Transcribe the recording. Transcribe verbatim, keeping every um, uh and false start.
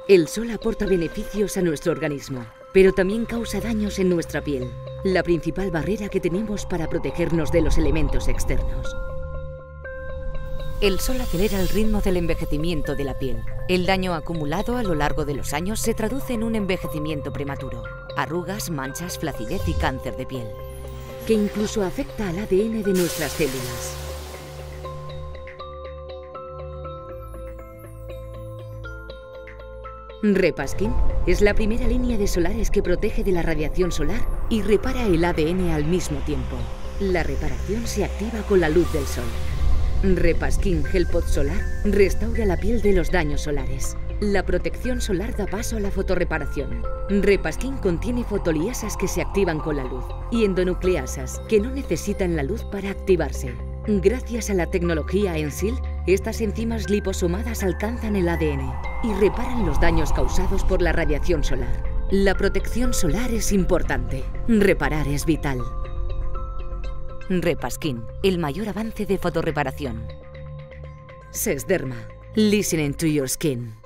El sol aporta beneficios a nuestro organismo, pero también causa daños en nuestra piel, la principal barrera que tenemos para protegernos de los elementos externos. El sol acelera el ritmo del envejecimiento de la piel. El daño acumulado a lo largo de los años se traduce en un envejecimiento prematuro, arrugas, manchas, flacidez y cáncer de piel, que incluso afecta al A D N de nuestras células. Repaskin es la primera línea de solares que protege de la radiación solar y repara el A D N al mismo tiempo. La reparación se activa con la luz del sol. Repaskin Gel Pot Solar restaura la piel de los daños solares. La protección solar da paso a la fotorreparación. Repaskin contiene fotoliasas que se activan con la luz y endonucleasas que no necesitan la luz para activarse. Gracias a la tecnología Ensil, estas enzimas liposomadas alcanzan el A D N y reparan los daños causados por la radiación solar. La protección solar es importante. Reparar es vital. Repaskin, el mayor avance de fotorreparación. Sesderma, listening to your skin.